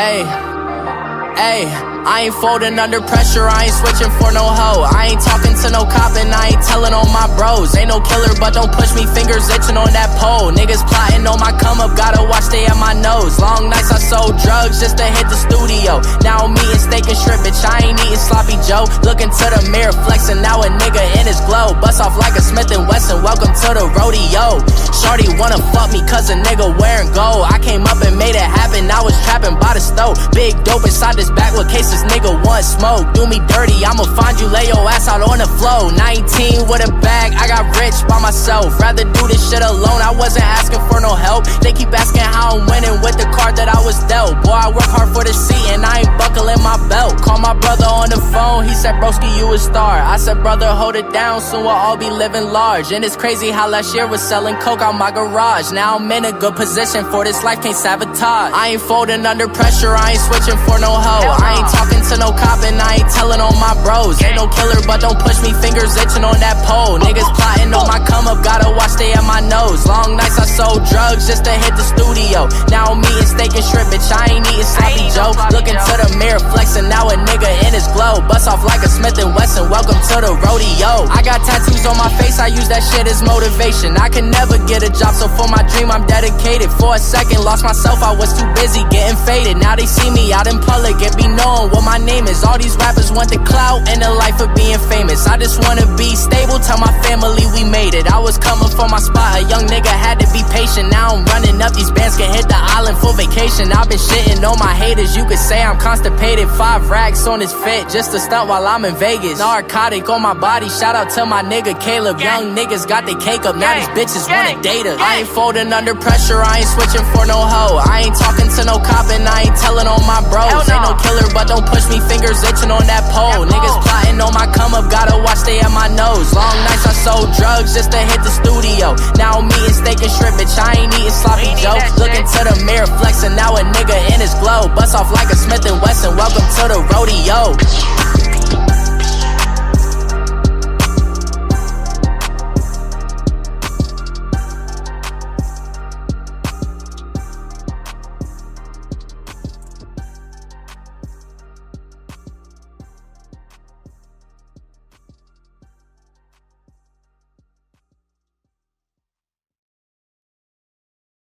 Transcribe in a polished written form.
Ayy, I ain't folding under pressure, I ain't switching for no hoe. I ain't talking to no cop and I ain't telling on my bros. Ain't no killer, but don't push me, fingers itching on that pole. Niggas plotting on my come up, gotta watch they at my nose. Long nights I sold drugs just to hit the studio. Now I'm eating steak and shrimp, bitch, I ain't eating sloppy Joe. Looking to the mirror, flexing, now a nigga in his glow. Bust off like a Smith & Wesson, welcome to the rodeo. Shorty wanna fuck me cause a nigga wearing gold. I came up and made it happen, I was trapping by the stove. Big dope inside this backwood case, this nigga want smoke. Do me dirty, I'ma find you, lay your ass out on the floor. 19 with a bag, I got rich by myself. Rather do this shit alone, I wasn't asking for no help. They keep asking how I'm winning with the card that I was dealt. Boy, I work hard for the seat and I ain't buckling my belt. Call my brother on the phone, he said, broski, you a star. I said, brother, hold it down, soon we'll all be living large. And it's crazy how last year was selling coke out my garage. Now I'm in a good position for this life, can't sabotage. I ain't folding under pressure, I ain't switching for no hoe. I ain't talking to no cop and I ain't telling on my bros. Ain't no killer, but don't push me, fingers itching on that pole. Niggas plotting on my come up, gotta watch they at my nose. Long nights I sold drugs just to hit the studio. Now I'm eating steak and shrimp, bitch, I ain't eating sloppy Joe. Looking to the mirror, flexing, now a nigga in his glow. Bust off like a Smith & Wesson, welcome to the rodeo. I got tattoos on my face, I use that shit as motivation. I can never get a job, so for my dream I'm dedicated. For a second, lost myself, I was too busy getting faded. Now they see me out in public and be knowing what my name is. All these rappers want the clout and the life of being famous. I just wanna be stable, tell my family we made it. I was coming from my spot, a young nigga had to be patient. Now I'm running up, these bands can hit the island for vacation. I've been shitting on my haters, you could say I'm constipated. 5 racks on his fit, just to stunt while I'm in Vegas. Narcotic on my body, shout out to my nigga Caleb. Young niggas got the cake up, now these bitches wanna date her. I ain't folding under pressure, I ain't switching for no hoe. I ain't talking to no cop and I ain't telling on my bros. Ain't no killer, but don't push me, fingers itching on that pole. Niggas plotting on my come up, gotta watch they at my nose. Long nights I sold drugs just to hit the studio. Now I'm eating steak and shrimp, bitch, I ain't eating sloppy Joe. Looking to the mirror, flexing, now a nigga in his glow. Bust off like a Smith & Wesson, welcome to the rodeo.